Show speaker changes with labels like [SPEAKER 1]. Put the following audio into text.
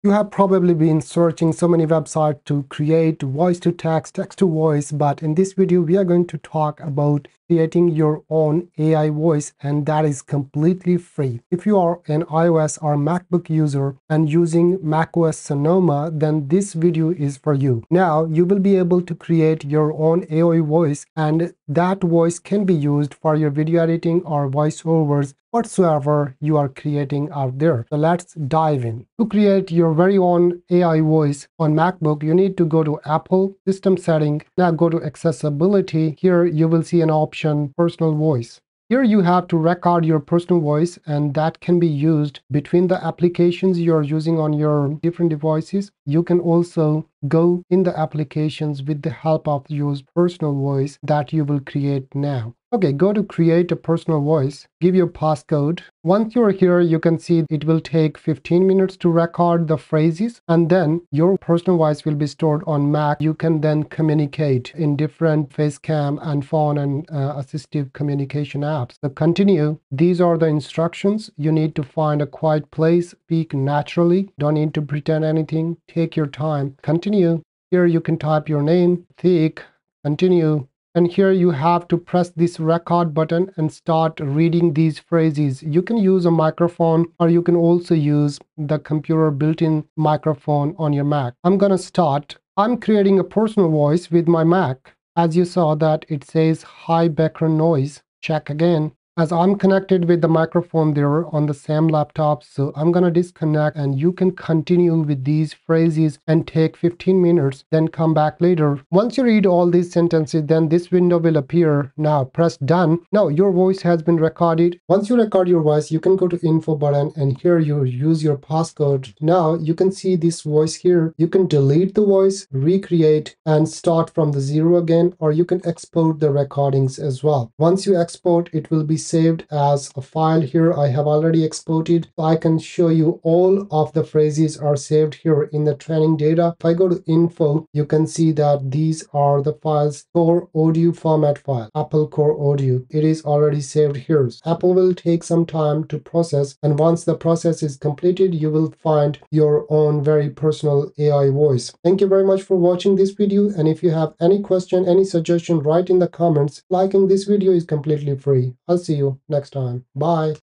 [SPEAKER 1] You have probably been searching so many websites to create voice to text, text to voice, but in this video we are going to talk about creating your own AI voice, and that is completely free. If you are an iOS or MacBook user and using macOS Sonoma, then this video is for you. Now you will be able to create your own AI voice, and that voice can be used for your video editing or voiceovers whatsoever you are creating out there. So let's dive in. To create your very own AI voice on MacBook, you need to go to Apple, System Setting. Now go to Accessibility. Here you will see an option, Personal Voice. Here you have to record your personal voice, and that can be used between the applications you're using on your different devices. You can also go in the applications with the help of your personal voice that you will create now. Okay, go to create a personal voice, give your passcode. Once you're here, you can see it will take 15 minutes to record the phrases, and then your personal voice will be stored on Mac. You can then communicate in different face cam and phone and assistive communication apps. So continue. These are the instructions. You need to find a quiet place, speak naturally, don't need to pretend anything, take your time. Continue. Here you can type your name, thick, continue. And here you have to press this record button and start reading these phrases. You can use a microphone, or you can also use the computer built-in microphone on your Mac. I'm gonna start. I'm creating a personal voice with my Mac. As you saw that it says high background noise. Check again. As I'm connected with the microphone there on the same laptop, so I'm gonna disconnect, and you can continue with these phrases and take 15 minutes, then come back later. Once you read all these sentences, then this window will appear. Now press done. Now your voice has been recorded. Once you record your voice, you can go to info button, and here you use your passcode. Now you can see this voice here. You can delete the voice, recreate, and start from the zero again, or you can export the recordings as well. Once you export, it will be saved as a file. Here I have already exported. I can show you all of the phrases are saved here in the training data. If I go to info, you can see that these are the files. Core audio format file, Apple Core Audio. It is already saved here. Apple will take some time to process, and once the process is completed, you will find your own very personal AI voice. Thank you very much for watching this video, and if you have any question, any suggestion, write in the comments. Liking this video is completely free. I'll see you next time. Bye.